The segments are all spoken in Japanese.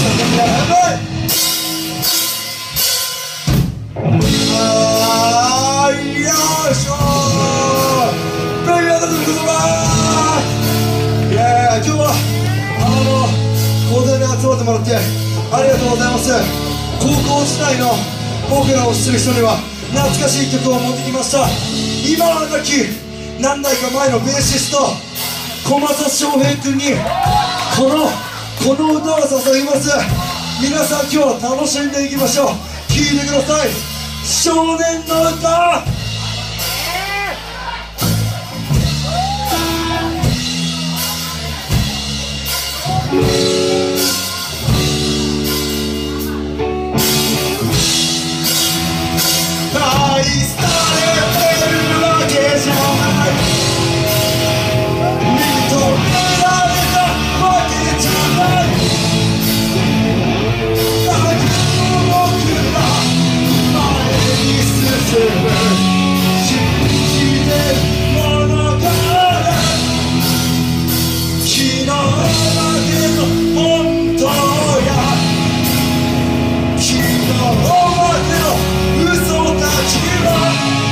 集まってもらってありがとうございます。高校時代の僕らを知ってる人には懐かしい曲を持ってきました。今は亡き何代か前のベーシスト小松翔平君にこの歌を捧げます。皆さん今日楽しんでいきましょう。聴いてください。少年の歌。愛されてるわけじゃない、認められたわけじゃない、だけど僕ら前に進む信じてるものがある。昨日までの本当や昨日までの嘘たちは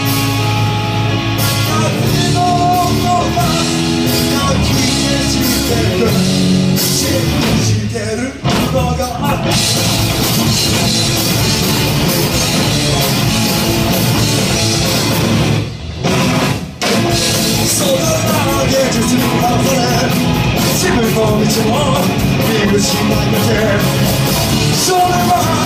夏の音がかき消してる、信じてるのがある。そんな現実にあふれ自分の道を見失いかけ、それは